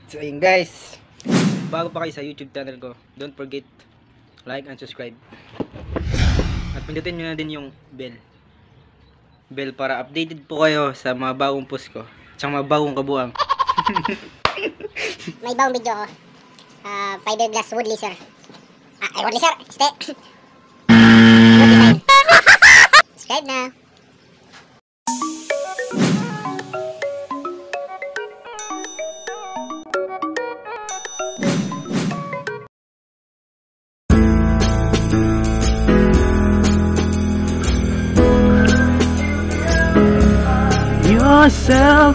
So ayun guys, bago pa kayo sa YouTube channel ko, don't forget like and subscribe. At pindutin nyo na din yung bell para updated po kayo sa mga bagong post ko, tsaka mga bagong kabuang. May bagong video ako. Fiberglass wood laser. Wood laser. Wood design. Subscribe na. Yourself.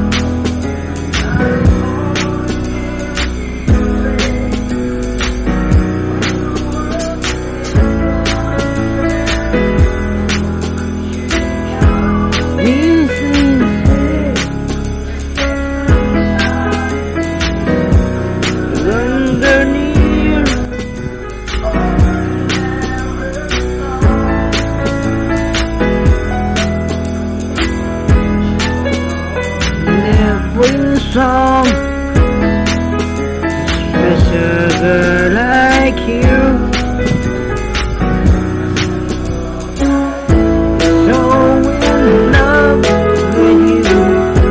Song, special girl like you, so in love with you.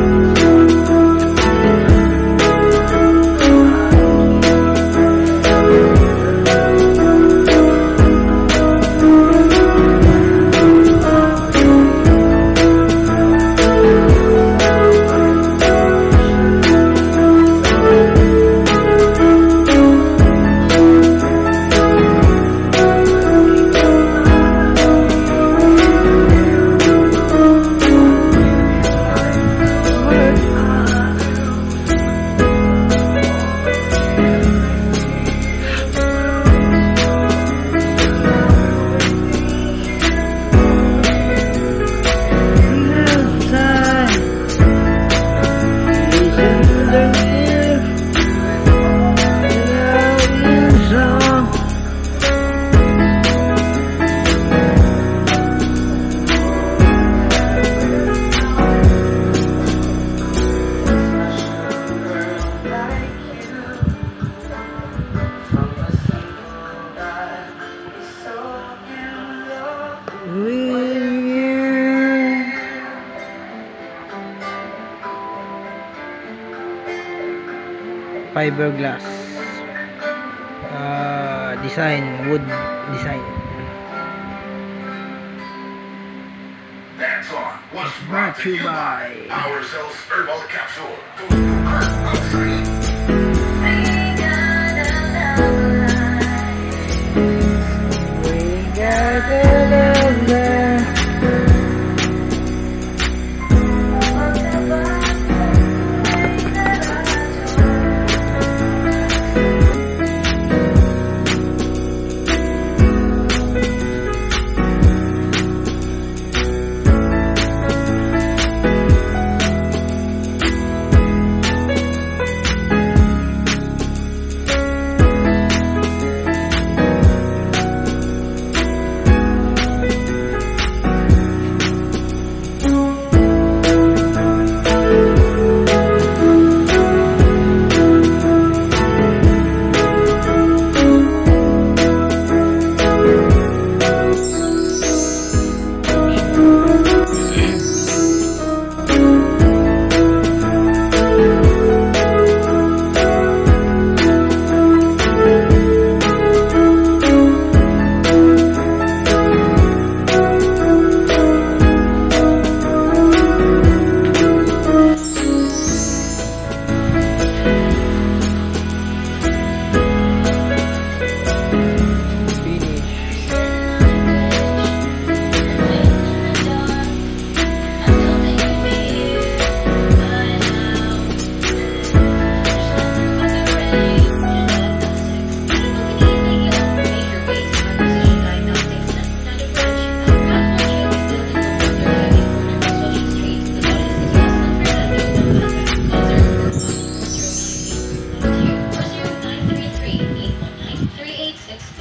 Fiberglass design, wood design. That song was Brought to you by Power Cells Herbal Capsule. We got love there.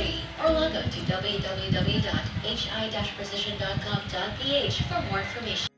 www.hi-precision.com.ph for more information.